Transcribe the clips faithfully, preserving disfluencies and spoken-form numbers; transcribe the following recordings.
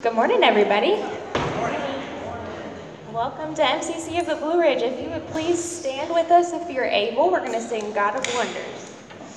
Good morning, everybody. Good morning. Welcome to M C C of the Blue Ridge. If you would please stand with us if you're able, we're going to sing God of Wonders.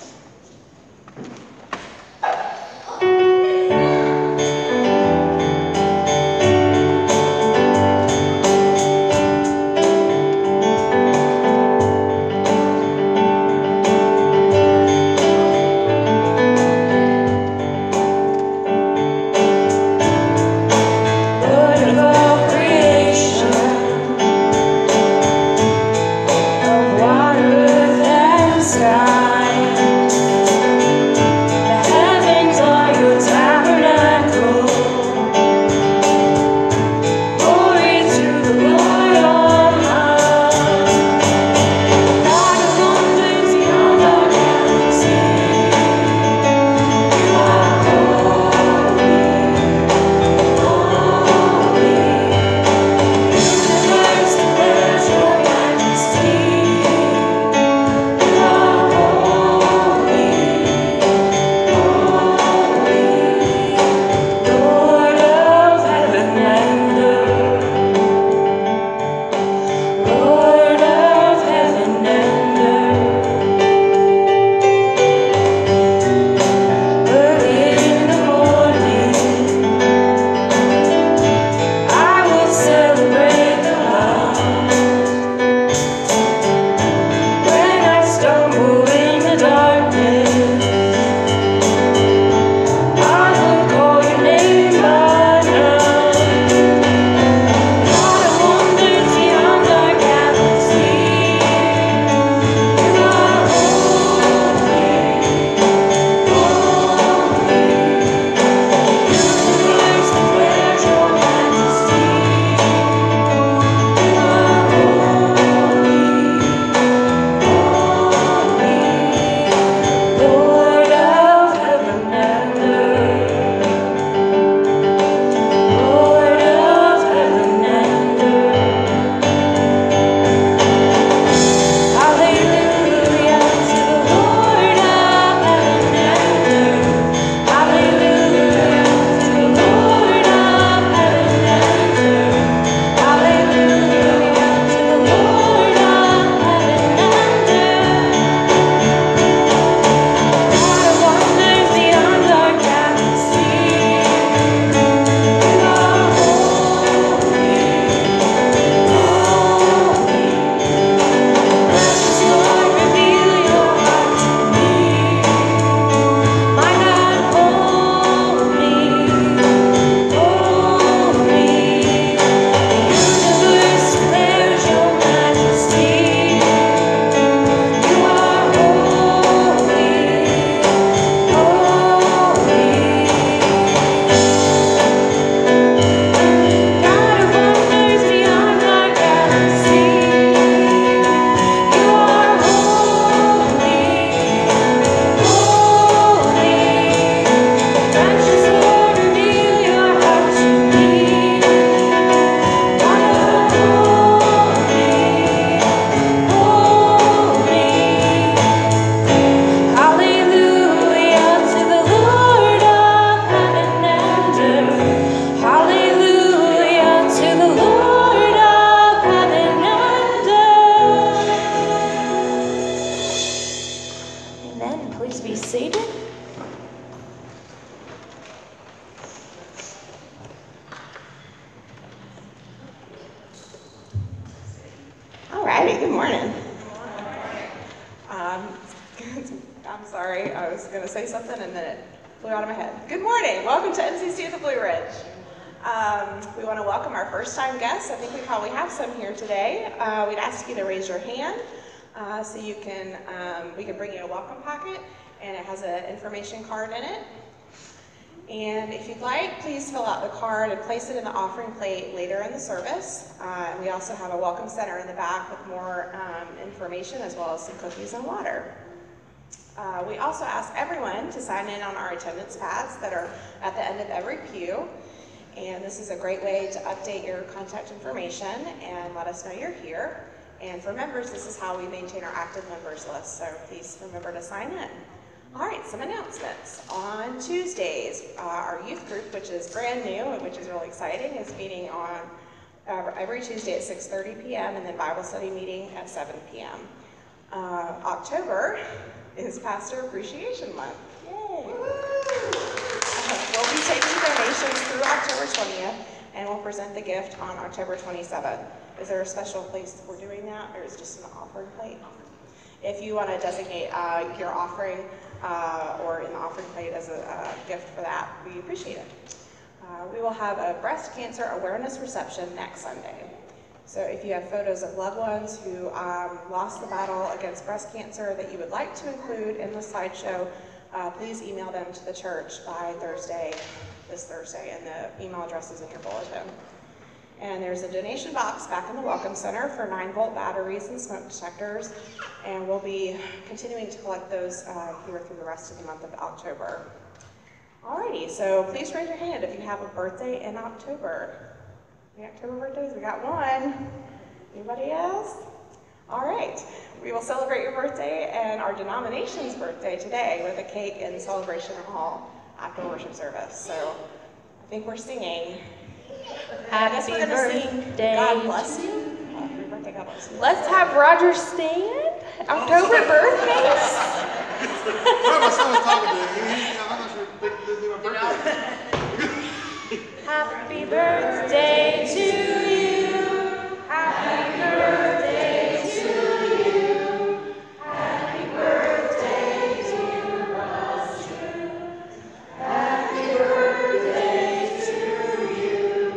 So you can, um, we can bring you a welcome packet, and it has an information card in it. And if you'd like, please fill out the card and place it in the offering plate later in the service. Uh, we also have a welcome center in the back with more um, information, as well as some cookies and water. Uh, we also ask everyone to sign in on our attendance pads that are at the end of every pew. And this is a great way to update your contact information and let us know you're here. And for members, this is how we maintain our active members list, so please remember to sign in. All right, some announcements. On Tuesdays, uh, our youth group, which is brand new and which is really exciting, is meeting on uh, every Tuesday at six thirty p m and then Bible study meeting at seven p m Uh, October is Pastor Appreciation Month. Yay! Uh, we'll be taking donations through October twentieth, and we'll present the gift on October twenty-seventh. Is there a special place that we're doing that, or is it just an offering plate? If you want to designate uh, your offering uh, or in the offering plate as a uh, gift for that, we appreciate it. Uh, we will have a breast cancer awareness reception next Sunday. So if you have photos of loved ones who um, lost the battle against breast cancer that you would like to include in the slideshow, uh, please email them to the church by Thursday, this Thursday, and the email address is in your bulletin. And there's a donation box back in the Welcome Center for nine volt batteries and smoke detectors, and we'll be continuing to collect those uh, here through the rest of the month of October. Alrighty, so please raise your hand if you have a birthday in October. The October birthdays, we got one. Anybody else? All right, we will celebrate your birthday and our denomination's birthday today with a cake in Celebration Hall after worship service. So I think we're singing. I guess we're gonna sing God Bless You. Happy birthday, God bless you. Let's have Roger stand. October birthdays. My son was talking to me. I'm not sure they did my birthday. Happy birthday to you. Happy birthday to you. Happy birthday to us. Happy birthday to you.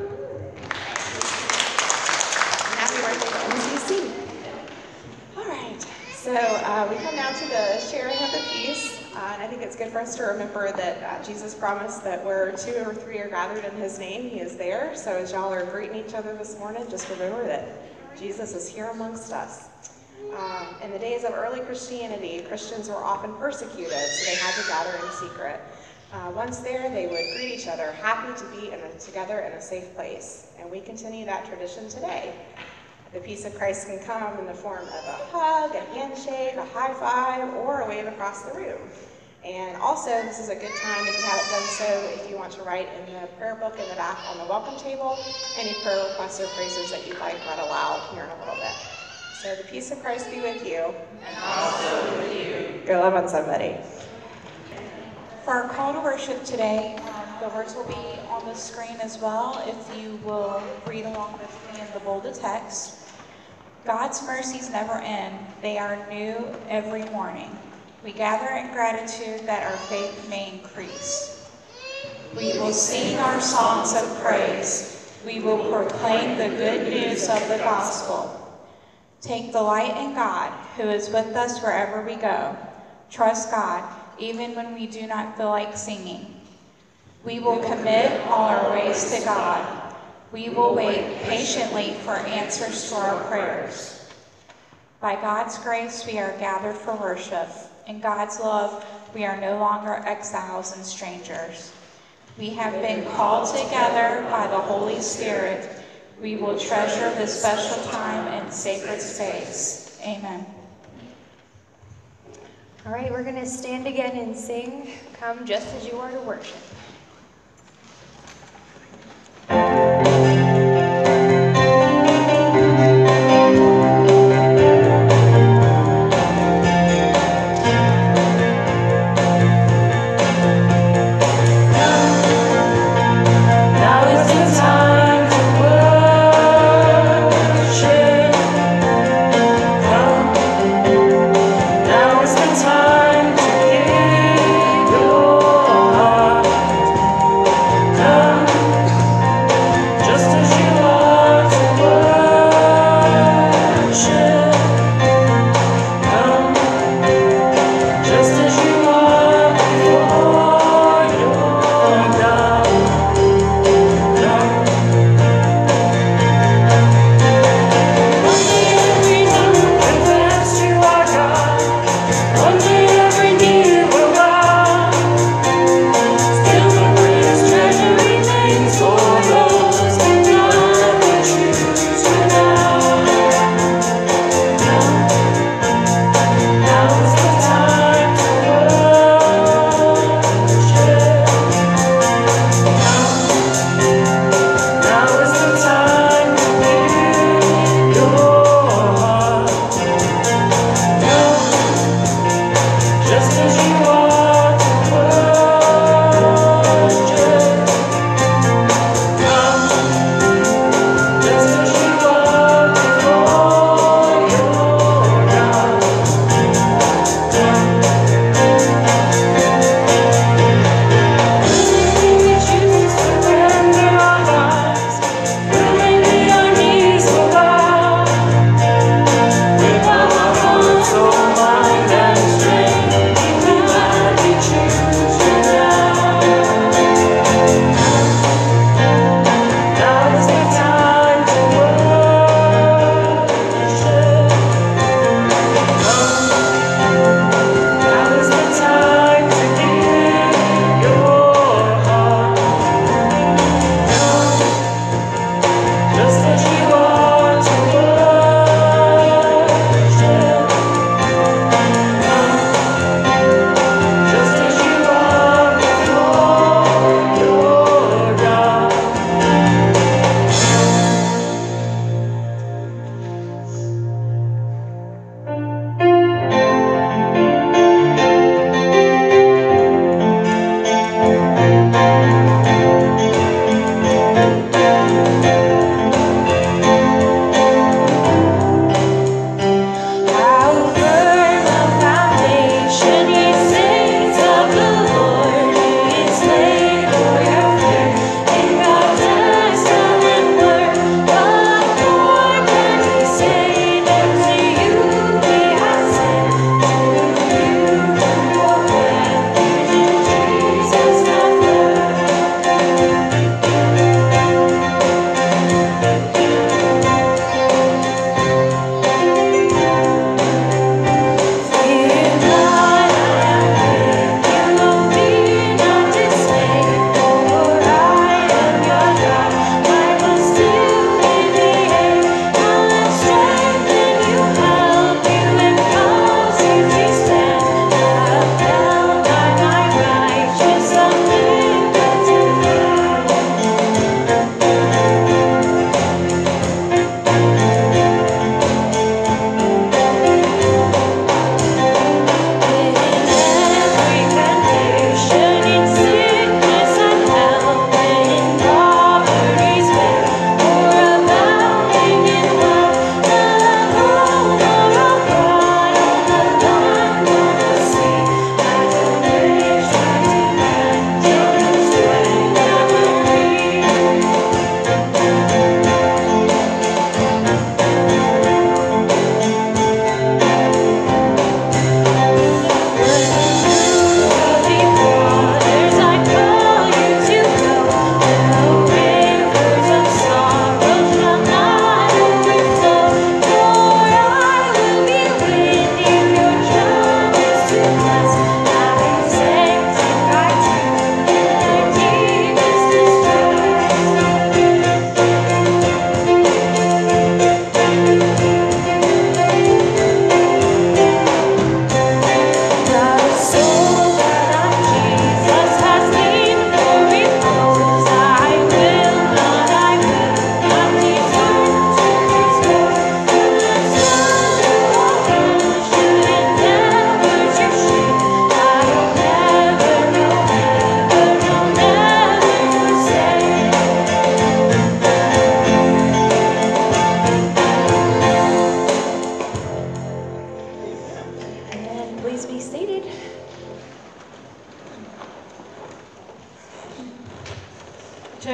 And happy birthday to M C C. All right, so uh, we come down to the sharing of the peace. Uh, and I think it's good for us to remember that uh, Jesus promised that where two or three are gathered in his name, he is there. So as y'all are greeting each other this morning, just remember that Jesus is here amongst us. Um, in the days of early Christianity, Christians were often persecuted, so they had to gather in secret. Uh, once there, they would greet each other, happy to be in a, together in a safe place. And we continue that tradition today. The peace of Christ can come in the form of a hug, a handshake, a high five, or a wave across the room. And also, this is a good time, if you haven't done so, if you want to write in the prayer book in the back on the welcome table, any prayer requests or praises that you'd like read aloud here in a little bit. So the peace of Christ be with you. And also with you. Go love on somebody. For our call to worship today, um, the words will be on the screen as well if you will read along with me in the bolded text. God's mercies never end. They are new every morning. We gather in gratitude that our faith may increase. We will sing our songs of praise. We will proclaim the good news of the gospel. Take delight in God, who is with us wherever we go. Trust God, even when we do not feel like singing. We will commit all our ways to God. We will wait patiently for answers to our prayers. By God's grace, we are gathered for worship. In God's love, we are no longer exiles and strangers. We have been called together by the Holy Spirit. We will treasure this special time and sacred space. Amen. All right, we're going to stand again and sing, Come Just As You Are to Worship. Now is the time to give your heart.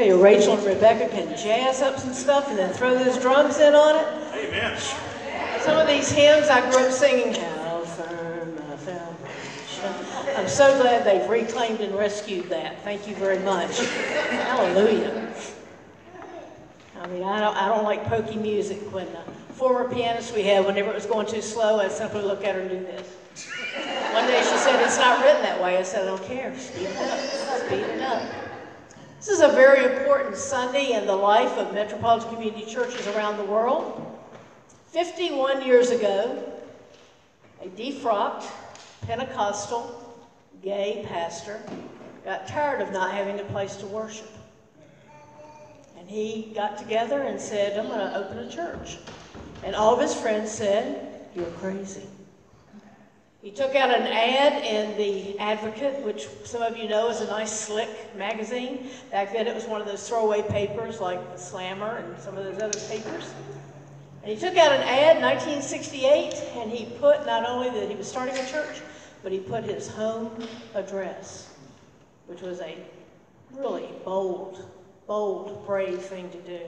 you, Rachel and Rebecca can jazz up some stuff and then throw those drums in on it. Amen. Some of these hymns I grew up singing, How Firm a Foundation. I'm so glad they've reclaimed and rescued that. Thank you very much. Hallelujah. I mean, I don't, I don't like pokey music. When the former pianist we had, whenever it was going too slow, I'd simply look at her and do this. One day she said, it's not written that way. I said, I don't care. Speed it up. Speed it up. This is a very important Sunday in the life of Metropolitan Community Churches around the world. fifty-one years ago, a defrocked Pentecostal gay pastor got tired of not having a place to worship. And he got together and said, I'm going to open a church. And all of his friends said, you're crazy. He took out an ad in the Advocate, which some of you know is a nice, slick magazine. Back then it was one of those throwaway papers like the Slammer and some of those other papers. And he took out an ad in nineteen sixty-eight, and he put not only that he was starting a church, but he put his home address, which was a really bold, bold, brave thing to do.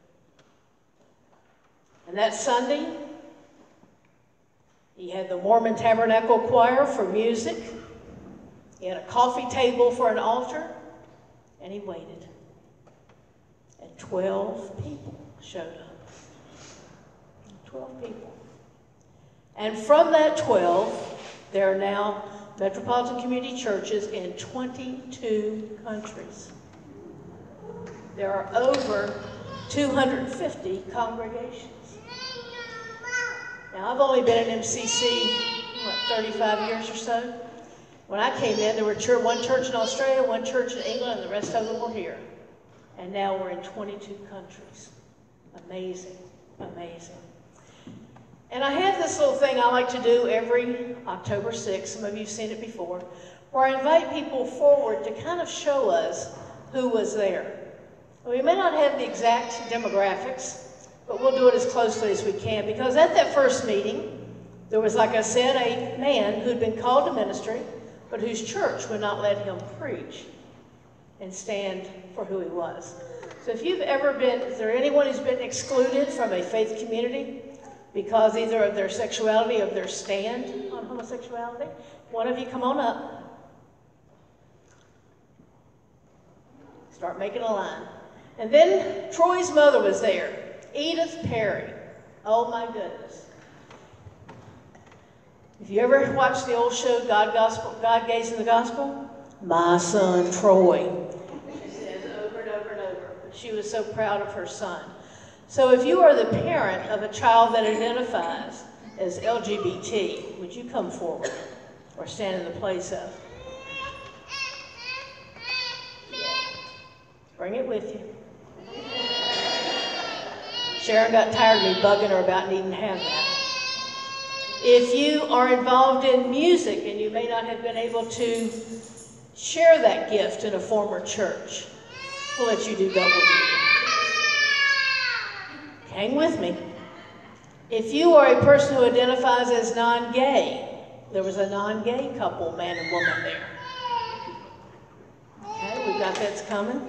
And that Sunday, he had the Mormon Tabernacle Choir for music. He had a coffee table for an altar, and he waited. And twelve people showed up. twelve people. And from that twelve, there are now Metropolitan Community Churches in twenty-two countries. There are over two hundred fifty congregations. Now, I've only been in M C C, what, thirty-five years or so. When I came in, there were church, one church in Australia, one church in England, and the rest of them were here. And now we're in twenty-two countries. Amazing, amazing. And I have this little thing I like to do every October sixth, some of you have seen it before, where I invite people forward to kind of show us who was there. We may not have the exact demographics, but we'll do it as closely as we can, because at that first meeting, there was, like I said, a man who'd been called to ministry, but whose church would not let him preach and stand for who he was. So if you've ever been, is there anyone who's been excluded from a faith community because either of their sexuality or their stand on homosexuality? One of you come on up. Start making a line. And then Troy's mother was there. Edith Perry. Oh my goodness. If you ever watched the old show, God Gospel, God Gaze in the Gospel, my son Troy. She says over and over and over. But she was so proud of her son. So if you are the parent of a child that identifies as L G B T, would you come forward or stand in the place of? Yeah. Bring it with you. Sharon got tired of me bugging her about needing to have that. If you are involved in music and you may not have been able to share that gift in a former church, we'll let you do double duty. Hang with me. If you are a person who identifies as non-gay, there was a non-gay couple, man and woman there. Okay, we've got that's coming.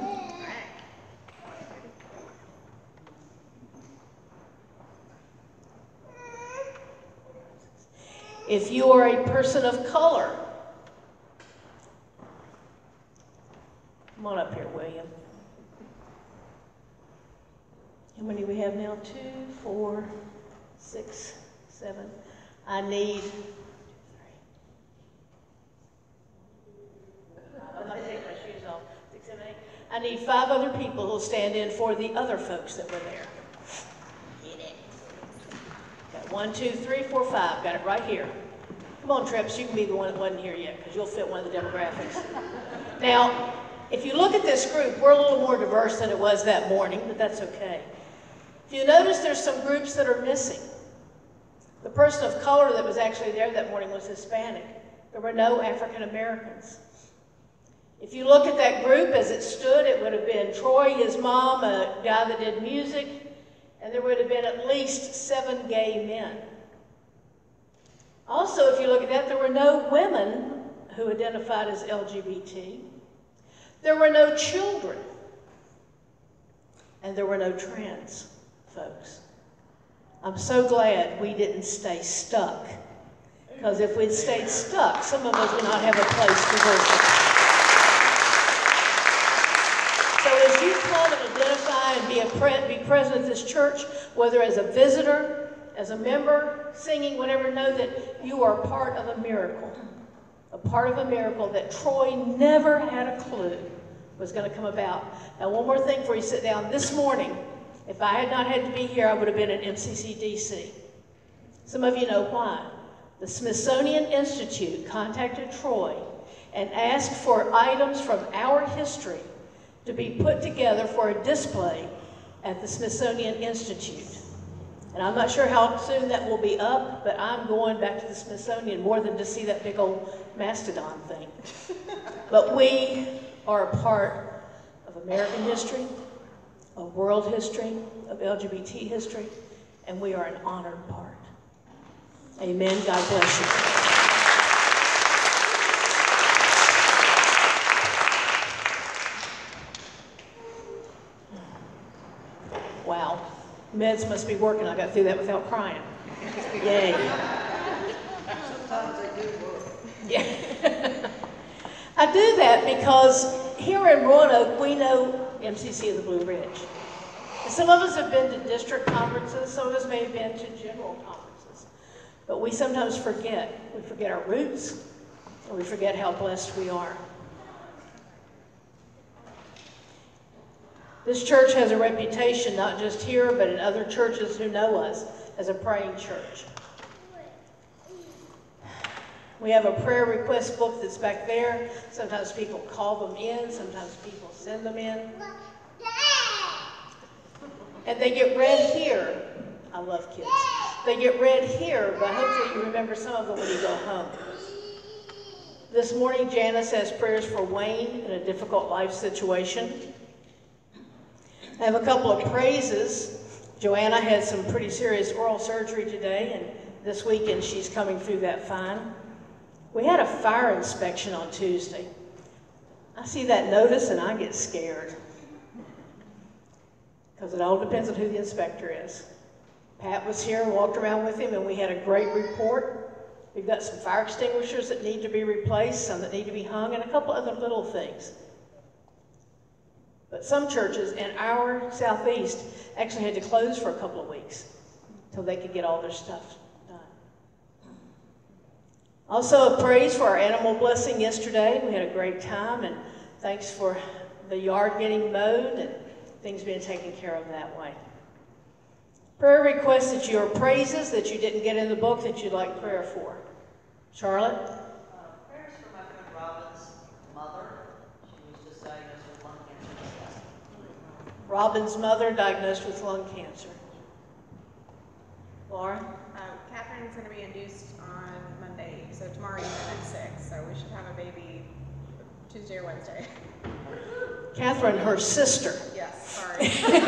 If you are a person of color, come on up here, William. How many we have now? Two, four, six, seven. I need, I'm going to take my shoes off. Six, seven, eight. I need five other people who will stand in for the other folks that were there. Got one, two, three, four, five. Got it right here. Come on, Trips, you can be the one that wasn't here yet, because you'll fit one of the demographics. Now, if you look at this group, we're a little more diverse than it was that morning, but that's okay. If you notice, there's some groups that are missing. The person of color that was actually there that morning was Hispanic. There were no African Americans. If you look at that group as it stood, it would have been Troy, his mom, a guy that did music, and there would have been at least seven gay men. Also, if you look at that, there were no women who identified as L G B T. There were no children. and there were no trans folks. I'm so glad we didn't stay stuck, because if we'd stayed stuck, some of us would not have a place to worship. So as you come and identify and be, a pre be present at this church, whether as a visitor, as a member, singing, whatever, know that you are part of a miracle. A part of a miracle that Troy never had a clue was going to come about. Now, one more thing before you sit down. This morning, if I had not had to be here, I would have been at M C C D C. Some of you know why. The Smithsonian Institute contacted Troy and asked for items from our history to be put together for a display at the Smithsonian Institute. And I'm not sure how soon that will be up, but I'm going back to the Smithsonian more than to see that big old mastodon thing. But we are a part of American history, of world history, of L G B T history, and we are an honored part. Amen. God bless you. Wow. Meds must be working. I got through that without crying. Yay. Sometimes they do work. Yeah. I do that because here in Roanoke, we know M C C of the Blue Ridge. And some of us have been to district conferences, some of us may have been to general conferences. But we sometimes forget. We forget our roots, and we forget how blessed we are. This church has a reputation, not just here, but in other churches who know us, as a praying church. We have a prayer request book that's back there. Sometimes people call them in, sometimes people send them in. And they get read here. I love kids. They get read here, but hopefully you remember some of them when you go home. This morning, Janice has prayers for Wayne in a difficult life situation. I have a couple of praises. Joanna had some pretty serious oral surgery today, and this weekend she's coming through that fine. We had a fire inspection on Tuesday. I see that notice and I get scared, because it all depends on who the inspector is. Pat was here and walked around with him, and we had a great report. We've got some fire extinguishers that need to be replaced, some that need to be hung, and a couple other little things. But some churches in our southeast actually had to close for a couple of weeks until they could get all their stuff done. Also, a praise for our animal blessing yesterday. We had a great time, and thanks for the yard getting mowed and things being taken care of that way. Prayer requests that your praises that you didn't get in the book that you'd like prayer for. Charlotte? Uh, prayers for my friend Robin's mother. She was just diagnosed with lung cancer. Robin's mother diagnosed with lung cancer. Laura? Uh, Catherine's going to be induced on Monday, so tomorrow evening at six, so we should have a baby Tuesday or Wednesday. Catherine, her sister, Yes, sorry.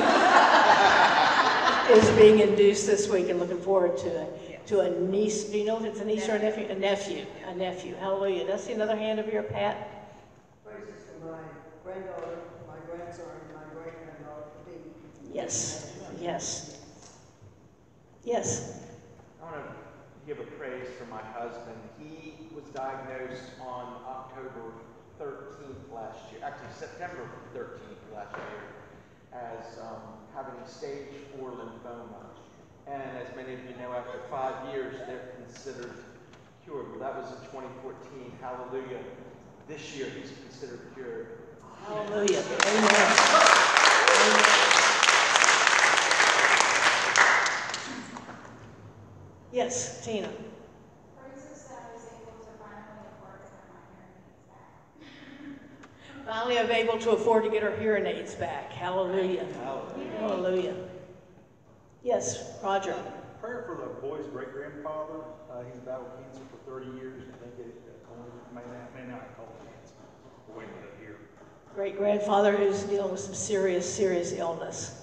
is being induced this week and looking forward to it. Yes. To a niece. Do you know if it's a niece or a nephew? A nephew. A nephew. Hallelujah. Did I see another hand over here, Pat? Praises for my granddaughter, my grandson, and my great-granddaughter, for being. Yes. Yes. Yes. I want to give a praise for my husband. He was diagnosed on October thirteenth last year, actually September thirteenth last year, as um, having stage four lymphoma. And as many of you know, after five years, they're considered cured. Well, that was in twenty fourteen. Hallelujah. This year, he's considered cured. Hallelujah. Amen. Amen. Yes, Tina. Praises that I was able to finally afford to have my hearing aids back. Finally, I'm able to afford to get her hearing aids back. Hallelujah. Hallelujah. Hallelujah. Yes, Roger. Prayer for the boy's great-grandfather. Uh, he's battled cancer for thirty years. I think it uh, may not, may not call it cancer. We're waiting to hear. Great grandfather who's dealing with some serious, serious illness.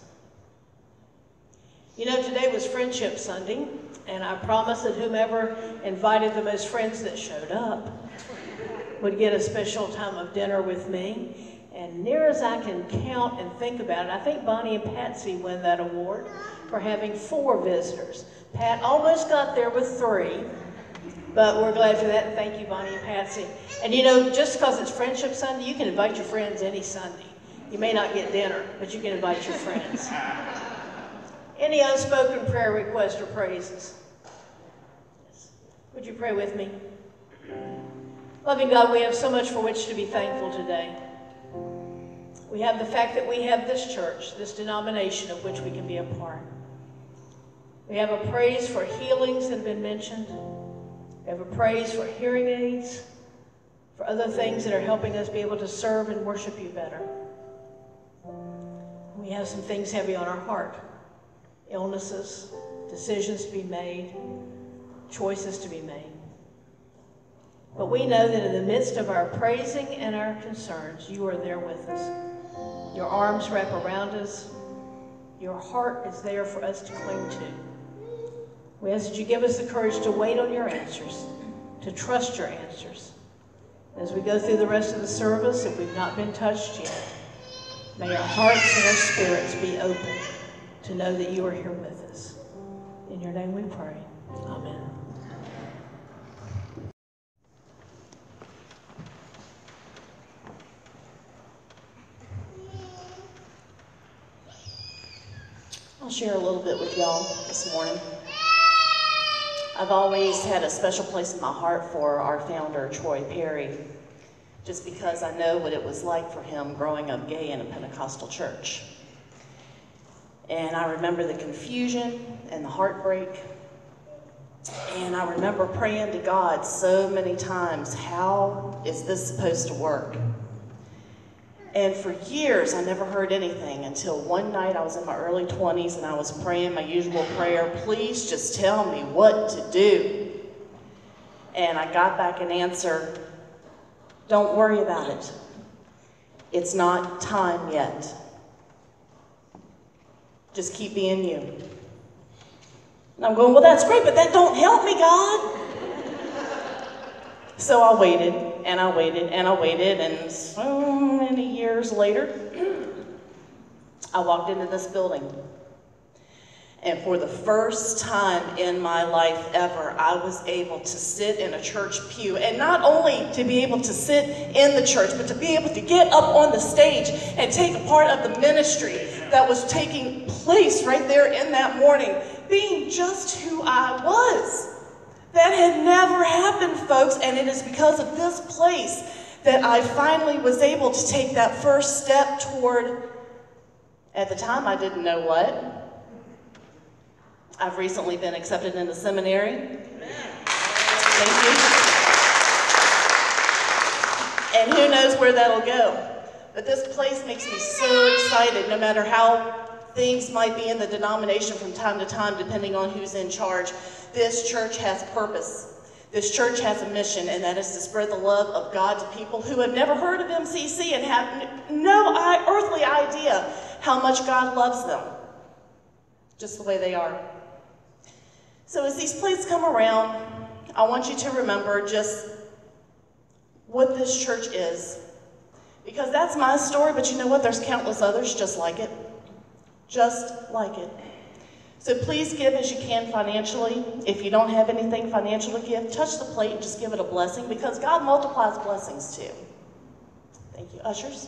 You know, today was Friendship Sunday, and I promised that whomever invited the most friends that showed up would get a special time of dinner with me. And near as I can count and think about it, I think Bonnie and Patsy win that award for having four visitors. Pat almost got there with three, but we're glad for that, and thank you, Bonnie and Patsy. And you know, just because it's Friendship Sunday, you can invite your friends any Sunday. You may not get dinner, but you can invite your friends. Any unspoken prayer requests or praises? Yes. Would you pray with me? Loving God, we have so much for which to be thankful today. We have the fact that we have this church, this denomination of which we can be a part. We have a praise for healings that have been mentioned. We have a praise for hearing aids, for other things that are helping us be able to serve and worship you better. We have some things heavy on our heart. Illnesses, decisions to be made, choices to be made. But we know that in the midst of our praising and our concerns, you are there with us. Your arms wrap around us. Your heart is there for us to cling to. We ask that you give us the courage to wait on your answers, to trust your answers. As we go through the rest of the service, if we've not been touched yet, may our hearts and our spirits be open to know that you are here with us. In your name we pray. Amen. I'll share a little bit with y'all this morning. I've always had a special place in my heart for our founder, Troy Perry, just because I know what it was like for him growing up gay in a Pentecostal church. And I remember the confusion and the heartbreak. And I remember praying to God so many times, how is this supposed to work? And for years, I never heard anything until one night I was in my early twenties and I was praying my usual prayer, please just tell me what to do. And I got back an answer, don't worry about it. It's not time yet. Just keep being you. And I'm going, well, that's great, but that don't help me, God. So I waited, and I waited, and I waited, and so many years later, I walked into this building. And for the first time in my life ever, I was able to sit in a church pew. And not only to be able to sit in the church, but to be able to get up on the stage and take a part of the ministry that was taking place right there in that morning, being just who I was. That had never happened, folks, and it is because of this place that I finally was able to take that first step toward, at the time I didn't know what. I've recently been accepted into seminary. Thank you. And who knows where that'll go. But this place makes me so excited, no matter how things might be in the denomination from time to time, depending on who's in charge. This church has purpose. This church has a mission, and that is to spread the love of God to people who have never heard of M C C and have no earthly idea how much God loves them, just the way they are. So as these plates come around, I want you to remember just what this church is. Because that's my story, but you know what? There's countless others just like it. Just like it. So please give as you can financially. If you don't have anything financial to give, touch the plate and just give it a blessing, because God multiplies blessings too. Thank you. Ushers.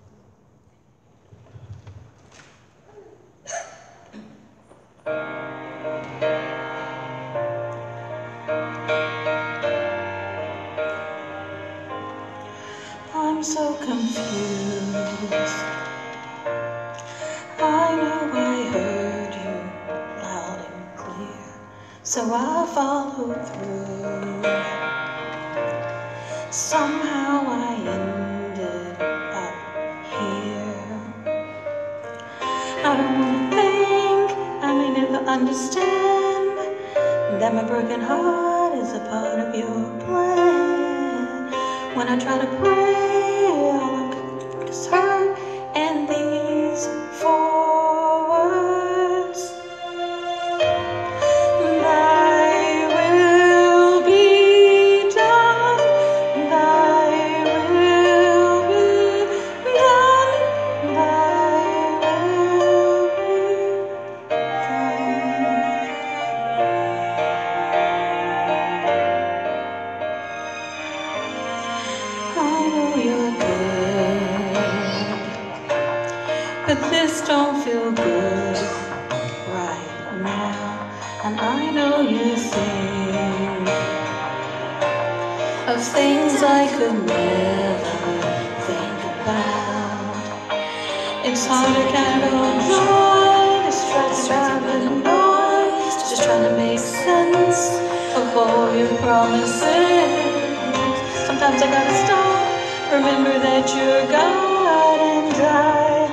I'm so confused. I know I heard you loud and clear, so I followed through. Somehow I ended up here. I don't wanna think, I may never understand that my broken heart is a part of your plan. When I try to pray, all I'm doing is hurt, and these four words: Thy will be done, Thy will be done. to think of things I could never think about. It's hard to handle joy, distracted by the noise, just trying to make sense of all your promises. Sometimes I gotta stop, remember that you're God and I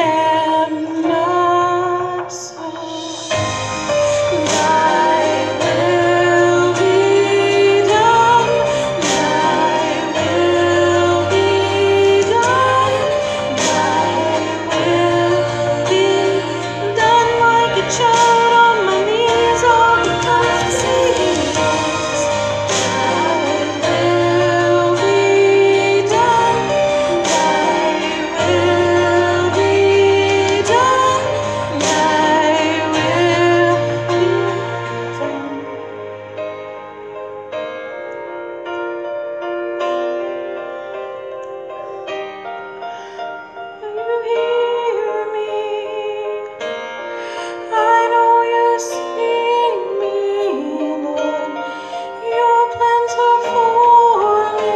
cannot solve. Thy will be done, thy will be done, thy will be done. Like a child on my knees, all because to say yes. Thy will be done, thy will be done, thy will be done. You hear me? I know you see me, Lord. Your plans are for me.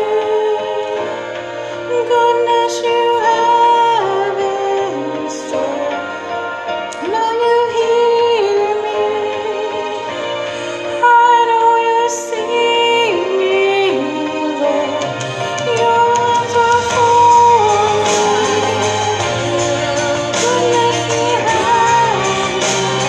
Goodness you have in store. Know you hear me? I know you see me, Lord. Your plans are for me. Goodness you have in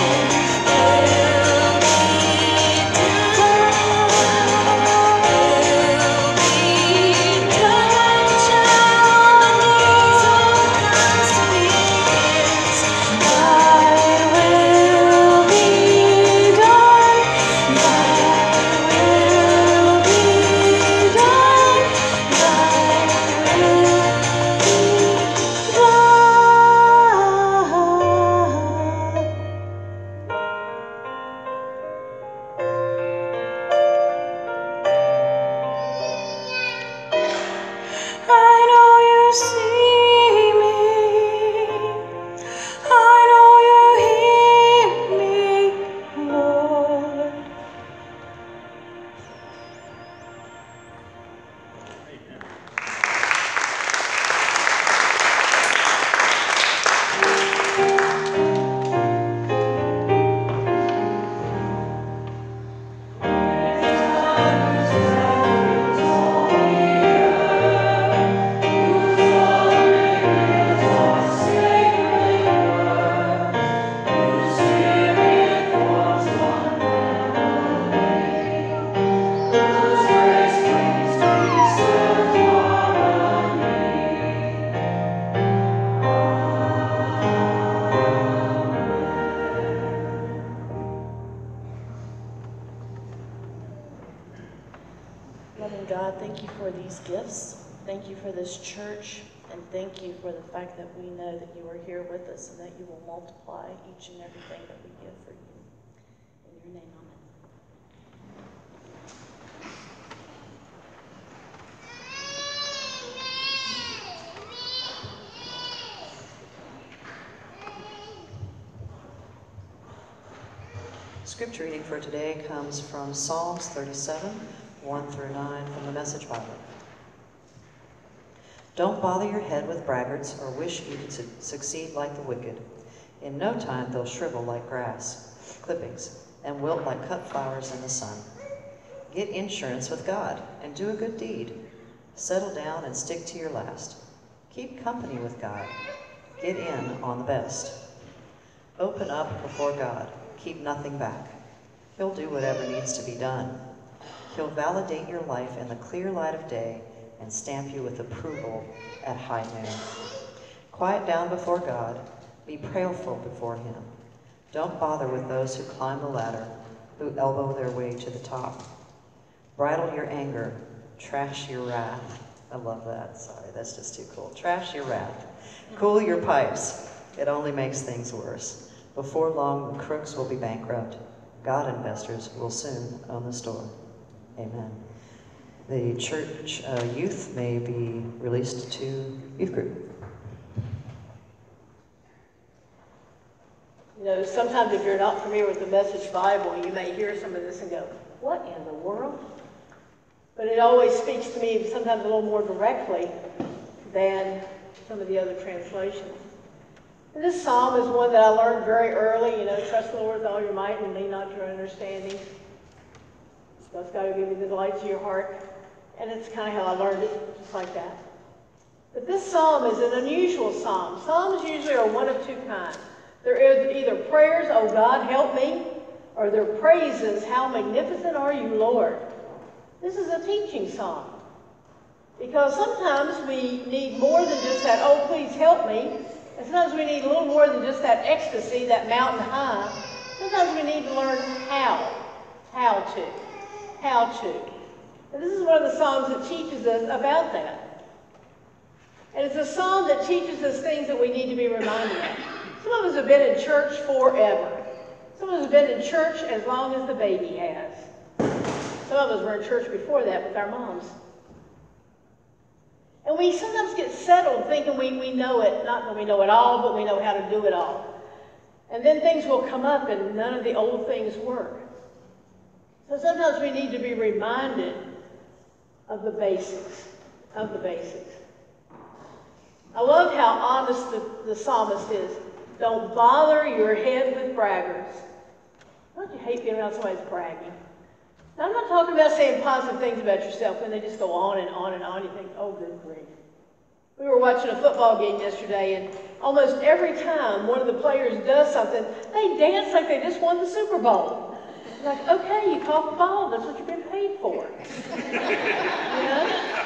I know you see me. I know you hear me, Lord. Loving God, thank you for these gifts. Thank you for this church. And thank you for the fact that we know that you are here with us and that you will multiply each and everything that we give for you. In your name, amen. Scripture reading for today comes from Psalms thirty-seven, one through nine from the Message Bible. Don't bother your head with braggarts or wish you could su succeed like the wicked. In no time they'll shrivel like grass clippings and wilt like cut flowers in the sun. Get insurance with God and do a good deed. Settle down and stick to your last. Keep company with God. Get in on the best. Open up before God. Keep nothing back. He'll do whatever needs to be done. He'll validate your life in the clear light of day and stamp you with approval at high noon. Quiet down before God. Be prayerful before him. Don't bother with those who climb the ladder, who elbow their way to the top. Bridle your anger. Trash your wrath. I love that. Sorry, that's just too cool. Trash your wrath. Cool your pipes. It only makes things worse. Before long, the crooks will be bankrupt. God investors will soon own the store. Amen. The church uh, youth may be released to youth group. You know, sometimes if you're not familiar with the Message Bible, you may hear some of this and go, what in the world? But it always speaks to me sometimes a little more directly than some of the other translations. And this psalm is one that I learned very early, you know, trust the Lord with all your might and lean not to your understanding. God's got to give you the delights of your heart. And it's kind of how I learned it, just like that. But this psalm is an unusual psalm. Psalms usually are one of two kinds. There is either prayers, oh God, help me, or they're praises, how magnificent are you, Lord. This is a teaching psalm. Because sometimes we need more than just that, oh, please help me. And sometimes we need a little more than just that ecstasy, that mountain high. Sometimes we need to learn how. How to. How to. And this is one of the psalms that teaches us about that. And it's a psalm that teaches us things that we need to be reminded of. Some of us have been in church forever. Some of us have been in church as long as the baby has. Some of us were in church before that with our moms. And we sometimes get settled thinking we, we know it, not that we know it all, but we know how to do it all. And then things will come up and none of the old things work. So sometimes we need to be reminded of the basics, of the basics. I love how honest the, the psalmist is. Don't bother your head with braggarts. Don't you hate being around somebody that's bragging? Now, I'm not talking about saying positive things about yourself when they just go on and on and on. You think, oh, good grief. We were watching a football game yesterday, and almost every time one of the players does something, they dance like they just won the Super Bowl. It's like, okay, you caught the ball. That's what you've been paid for. You know?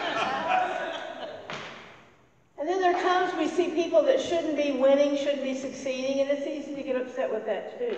And then there are times we see people that shouldn't be winning, shouldn't be succeeding, and it's easy to get upset with that too.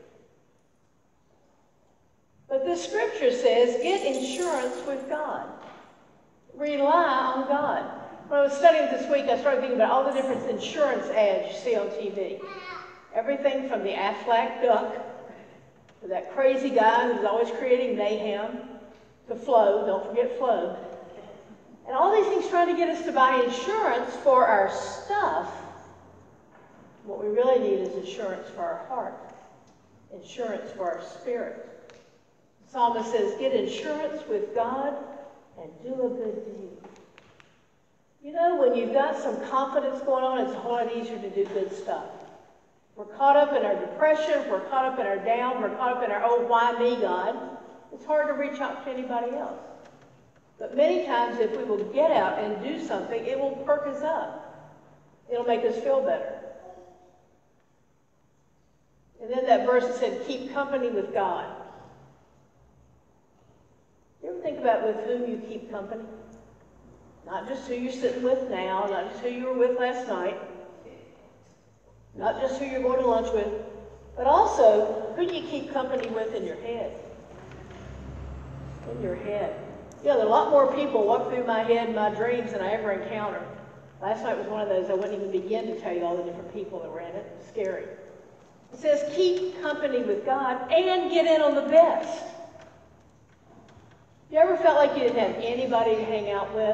But the scripture says, get insurance with God. Rely on God. When I was studying this week, I started thinking about all the different insurance ads you see on T V. Everything from the Aflac duck, to that crazy guy who's always creating mayhem, to Flo, don't forget Flo. And all these things trying to get us to buy insurance for our stuff. What we really need is insurance for our heart, insurance for our spirit. The psalmist says, get insurance with God and do a good deed. You know, when you've got some confidence going on, it's a whole lot easier to do good stuff. We're caught up in our depression, we're caught up in our down, we're caught up in our, oh, why me, God? It's hard to reach out to anybody else. But many times, if we will get out and do something, it will perk us up. It'll make us feel better. And then that verse said, keep company with God. You ever think about with whom you keep company? Not just who you're sitting with now, not just who you were with last night, not just who you're going to lunch with, but also who do you keep company with in your head? In your head. Yeah, there are a lot more people walk through my head, my dreams, than I ever encounter. Last night was one of those I wouldn't even begin to tell you all the different people that were in it. It's scary. It says keep company with God and get in on the best. You ever felt like you didn't have anybody to hang out with?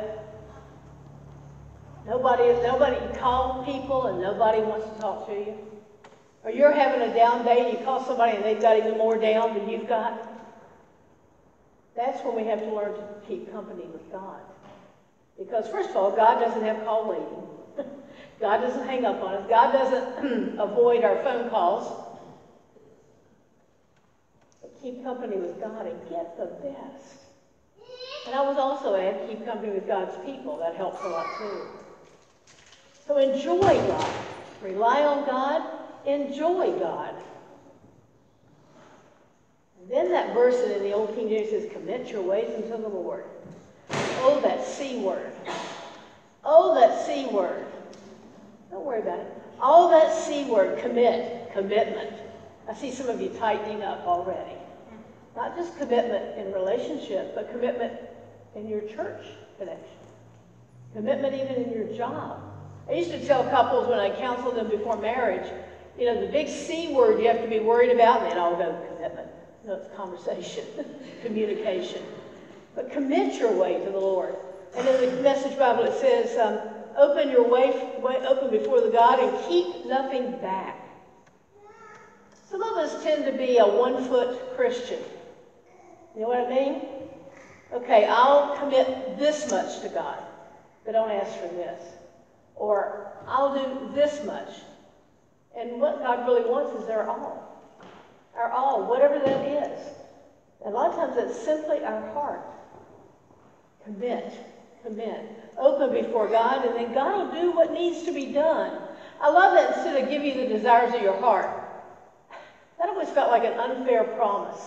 Nobody, nobody, you call people and nobody wants to talk to you? Or you're having a down day and you call somebody and they've got even more down than you've got? That's when we have to learn to keep company with God. Because first of all, God doesn't have call waiting. God doesn't hang up on us. God doesn't avoid our phone calls. But keep company with God and get the best. And I was also add, keep company with God's people. That helps a lot too. So enjoy God. Rely on God. Enjoy God. And then that verse in the Old King James says, commit your ways unto the Lord. Oh, that C word. Oh, that C word. Don't worry about it. Oh, that C word, commit, commitment. I see some of you tightening up already. Not just commitment in relationship, but commitment in your church connection. Commitment even in your job. I used to tell couples when I counseled them before marriage, you know, the big C word you have to be worried about, and they'd all go, commitment. No, it's conversation, communication. But commit your way to the Lord. And in the Message Bible it says, um, open your way, way, open before the God and keep nothing back. pretend to be a one-foot Christian. You know what I mean? Okay, I'll commit this much to God, but don't ask for this. Or I'll do this much. And what God really wants is our all. Our all, whatever that is. And a lot of times it's simply our heart. Commit, commit. Open before God, and then God will do what needs to be done. I love that instead of give you the desires of your heart. That always felt like an unfair promise.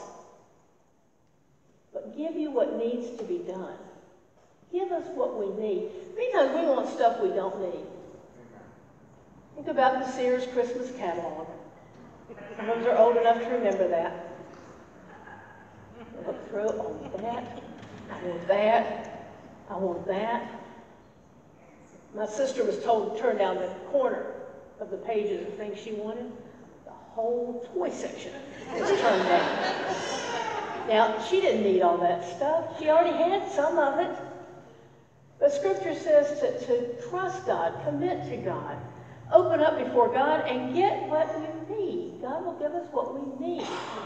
But give you what needs to be done. Give us what we need. Many times we want stuff we don't need. Think about the Sears Christmas catalog. Some of us are old enough to remember that. Look through, I want that, I want that, I want that. My sister was told to turn down the corner of the pages of things she wanted. The whole toy section was turned down. Now, she didn't need all that stuff. She already had some of it. But Scripture says to, to trust God, commit to God, open up before God, and get what you need. God will give us what we need.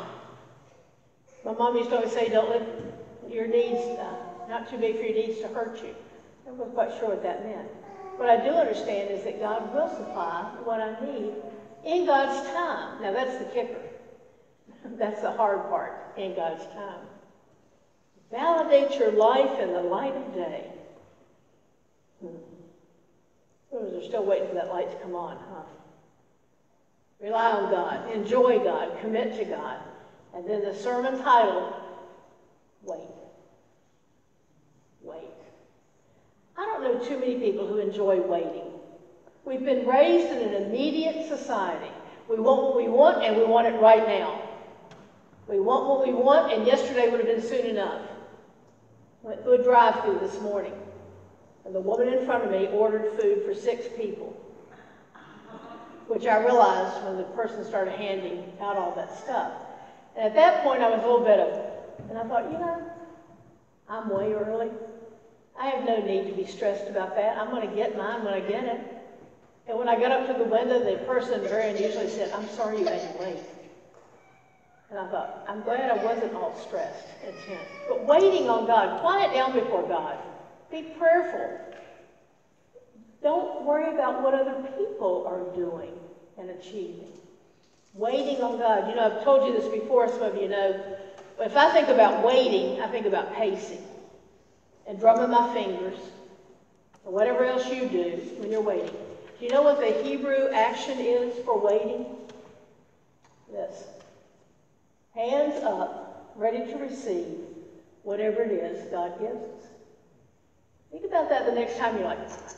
My mom used to always say, don't let your needs, uh, not too big for your needs to hurt you. I wasn't quite sure what that meant. What I do understand is that God will supply what I need in God's time. Now, that's the kicker. That's the hard part, in God's time. Validate your life in the light of day. Hmm. Those are still waiting for that light to come on, huh? Rely on God. Enjoy God. Commit to God. And then the sermon title, Wait. Wait. I don't know too many people who enjoy waiting. We've been raised in an immediate society. We want what we want, and we want it right now. We want what we want, and yesterday would have been soon enough. Went through a drive-thru this morning, and the woman in front of me ordered food for six people, which I realized when the person started handing out all that stuff. And at that point, I was a little bit of, and I thought, you know, I'm way early. I have no need to be stressed about that. I'm going to get mine when I get it. And when I got up to the window, the person very unusually said, I'm sorry you had to wait. And I thought, I'm glad I wasn't all stressed and tense. But waiting on God, quiet down before God. Be prayerful. Don't worry about what other people are doing and achieving. Waiting on God. You know, I've told you this before, some of you know, but if I think about waiting, I think about pacing and drumming my fingers or whatever else you do when you're waiting. Do you know what the Hebrew action is for waiting? This. Hands up, ready to receive whatever it is God gives us. Think about that the next time you're like,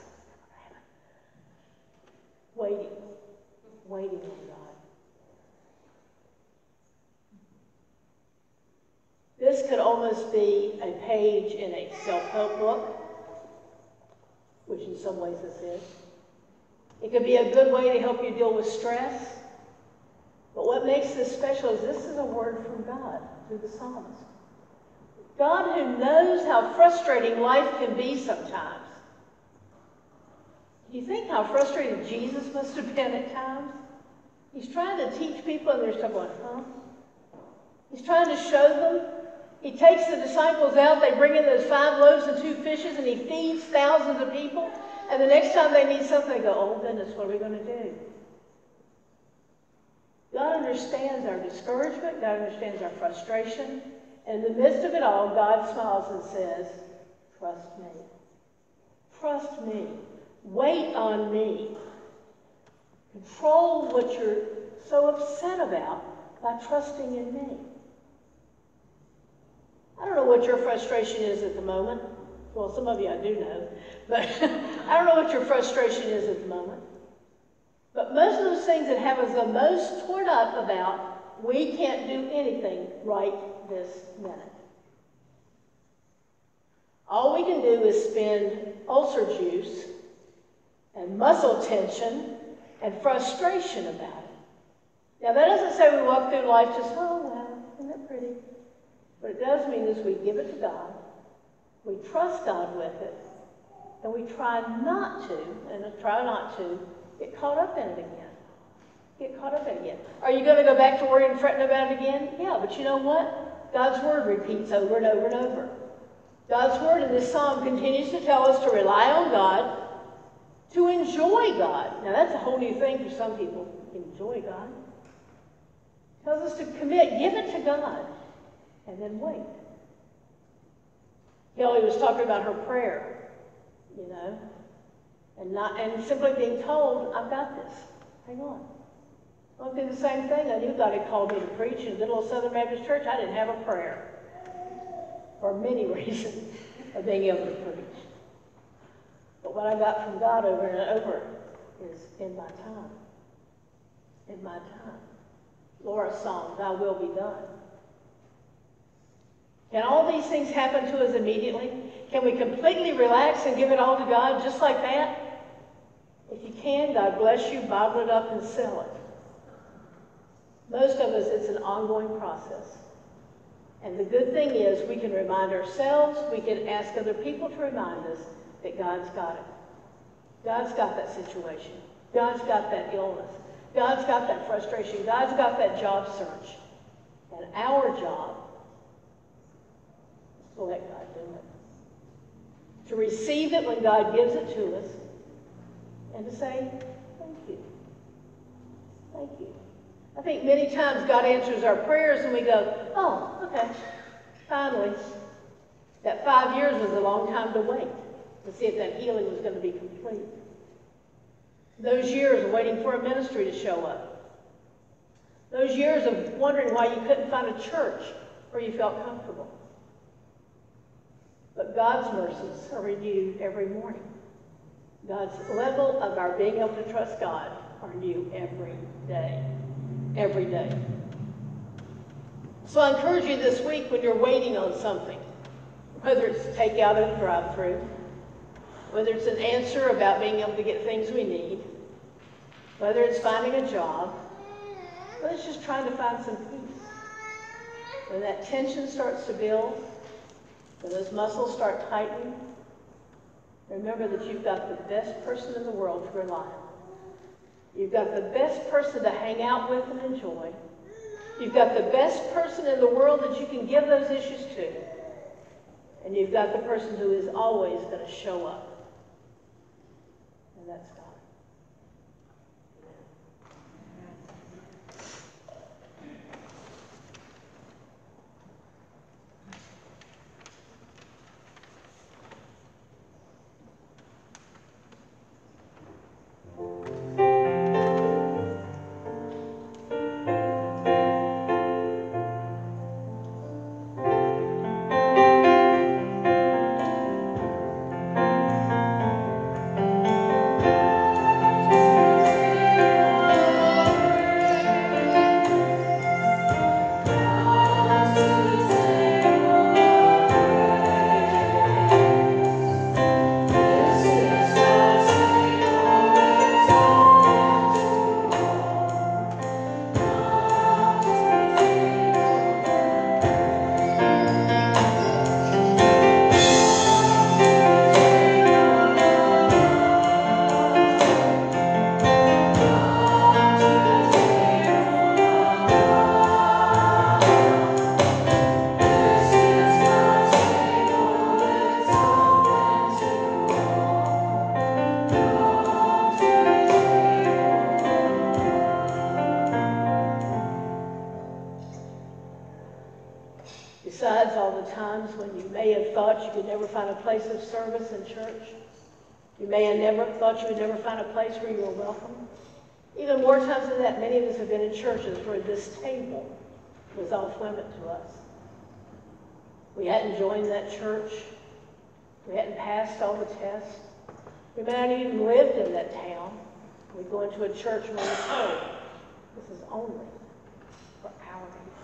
waiting, waiting on God. This could almost be a page in a self-help book, which in some ways this is. It could be a good way to help you deal with stress. But what makes this special is this is a word from God through the psalmist. God who knows how frustrating life can be sometimes. Do you think how frustrated Jesus must have been at times? He's trying to teach people and they're still going, huh? He's trying to show them. He takes the disciples out, they bring in those five loaves and two fishes, and he feeds thousands of people. And the next time they need something, they go, oh goodness, what are we going to do? God understands our discouragement. God understands our frustration. And in the midst of it all, God smiles and says, trust me. Trust me. Wait on me. Control what you're so upset about by trusting in me. I don't know what your frustration is at the moment. Well, some of you I do know. But I don't know what your frustration is at the moment. But most of those things that have us the most torn up about, we can't do anything right this minute. All we can do is spend ulcer juice and muscle tension and frustration about it. Now, that doesn't say we walk through life just, oh, well, isn't that pretty? What it does mean is we give it to God, we trust God with it, and we try not to, and try not to, get caught up in it again. Get caught up in it again. Are you going to go back to worrying and fretting about it again? Yeah, but you know what? God's word repeats over and over and over. God's word in this psalm continues to tell us to rely on God, to enjoy God. Now that's a whole new thing for some people. Enjoy God. It tells us to commit, give it to God, and then wait. Kelly was talking about her prayer, you know, and not and simply being told, I've got this. Hang on. I did the same thing. I knew God had called me to preach in a good little Southern Baptist church. I didn't have a prayer for many reasons of being able to preach. But what I got from God over and over is in my time. In my time. Laura's song, Thy Will Be Done. Can all these things happen to us immediately? Can we completely relax and give it all to God just like that? If you can, God bless you, bottle it up and sell it. Most of us, it's an ongoing process. And the good thing is we can remind ourselves, we can ask other people to remind us that God's got it. God's got that situation. God's got that illness. God's got that frustration. God's got that job search. And our job is to let God do it. To receive it when God gives it to us and to say, thank you. Thank you. I think many times God answers our prayers and we go, oh, okay, finally. That five years was a long time to wait to see if that healing was going to be complete. Those years of waiting for a ministry to show up. Those years of wondering why you couldn't find a church where you felt comfortable. But God's mercies are renewed every morning. God's level of our being able to trust God are new every day. Every day. So I encourage you this week when you're waiting on something, whether it's takeout at a drive-thru, whether it's an answer about being able to get things we need, whether it's finding a job, whether it's just trying to find some peace. When that tension starts to build, when those muscles start tightening, remember that you've got the best person in the world to rely on. You've got the best person to hang out with and enjoy. You've got the best person in the world that you can give those issues to. And you've got the person who is always going to show up. And that's God. Besides all the times when you may have thought you could never find a place of service in church, you may have never thought you would never find a place where you were welcome. Even more times than that, many of us have been in churches where this table was off limit to us. We hadn't joined that church. We hadn't passed all the tests. We may not even lived in that town. We go into a church and we're told, this is only for our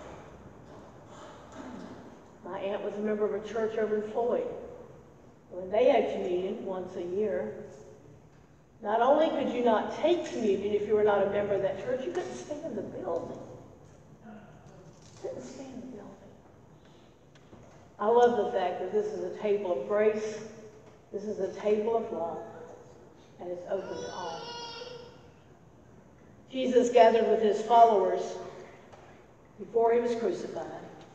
people. My aunt was a member of a church over in Floyd. When they had communion once a year, not only could you not take communion if you were not a member of that church, you couldn't stay in the building. You couldn't stay in the building. I love the fact that this is a table of grace, this is a table of love, and it's open to all. Jesus gathered with his followers before he was crucified.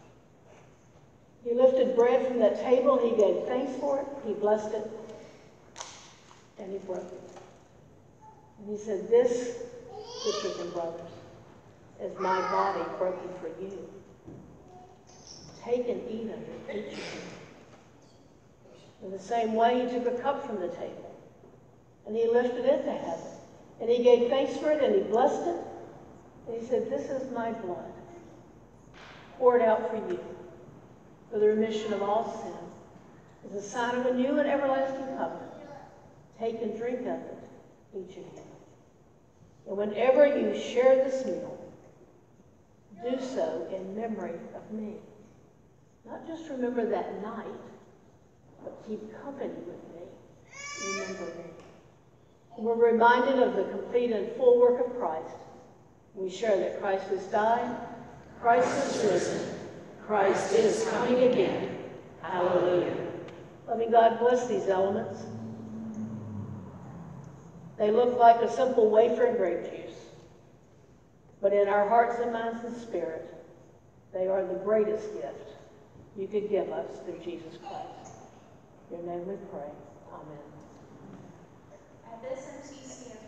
He lifted bread from that table, he gave thanks for it, he blessed it, and he broke it. And he said, "This, sisters and brothers, is my body broken for you. Take and eat of it, each of you." In the same way, he took a cup from the table, and he lifted it to heaven, and he gave thanks for it, and he blessed it, and he said, "This is my blood, poured out for you, for the remission of all sin, as a sign of a new and everlasting covenant. Take and drink of it, each of you. And whenever you share this meal, do so in memory of me." Not just remember that night, but keep company with me. Remember me. And we're reminded of the complete and full work of Christ. We share that Christ has died, Christ has risen, Christ is coming again. Hallelujah. Loving God, bless these elements. They look like a simple wafer and grape juice, but in our hearts and minds and spirit, they are the greatest gift you could give us through Jesus Christ. In your name we pray. Amen. At this M C C